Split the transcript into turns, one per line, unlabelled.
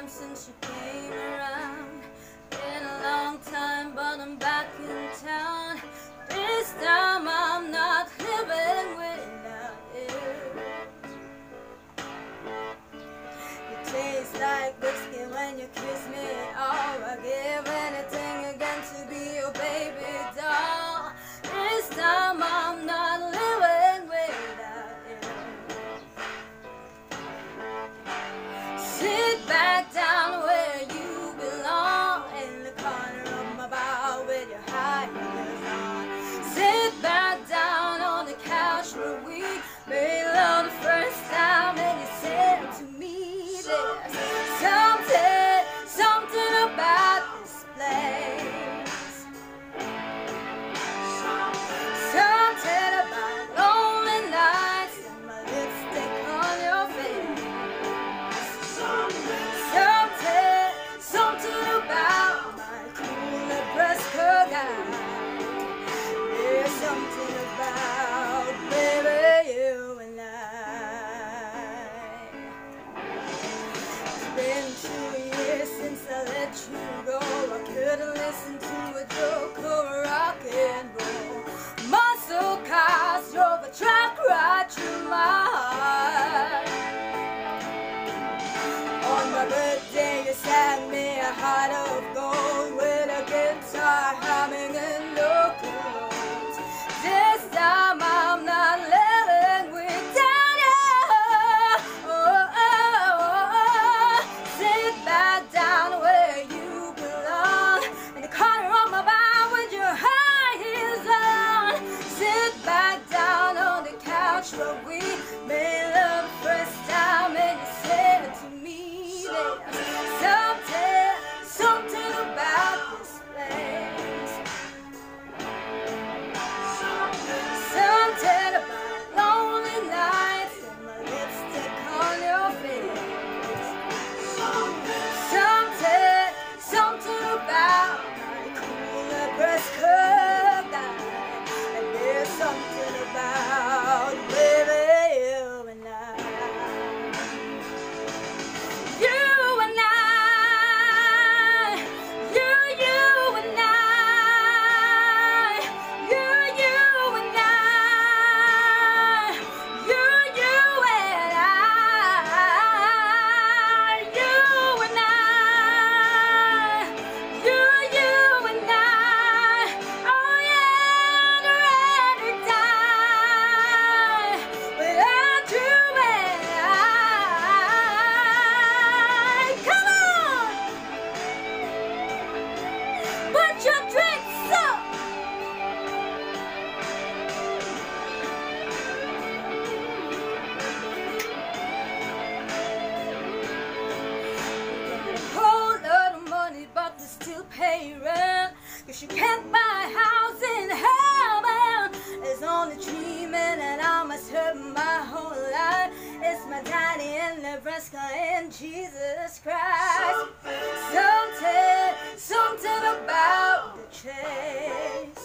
time since you came around. Been a long time, but I'm back in town. This time I'm not living without you. You taste like whiskey when you kiss me. Oh, I'd give anything again to be your baby doll. This time I'm not living without you. Sit back down where you belong, in the corner of my bar with your high heels on. Sit back down on the couch where we made love the first time, and you said to me, there's something about this place. Something about lonely nights and my lipstick on your face. Something about my cool Nebraska guy. There's something about, baby, you and I. It's been 2 years since I let you go. I couldn't listen to a joke or rock and roll. Muscle cars drove a truck right through my heart. On my birthday you sang me a heart of gold with a guitar humming in no chords. This time I'm not living without you. Sit back down where you belong, in the corner of my bar with your high heels on. Sit back down on the couch where we made love the first time, and you said to me, something about this place. Something about lonely nights and my lipstick on your face. Something about my cool Nebraska guy. And there's something about, baby, you and I. Pay rent, 'cause you can't buy a house in heaven. It's only dreaming, and I must hurt my whole life. It's my daddy in Nebraska and Jesus Christ. Something about the chase.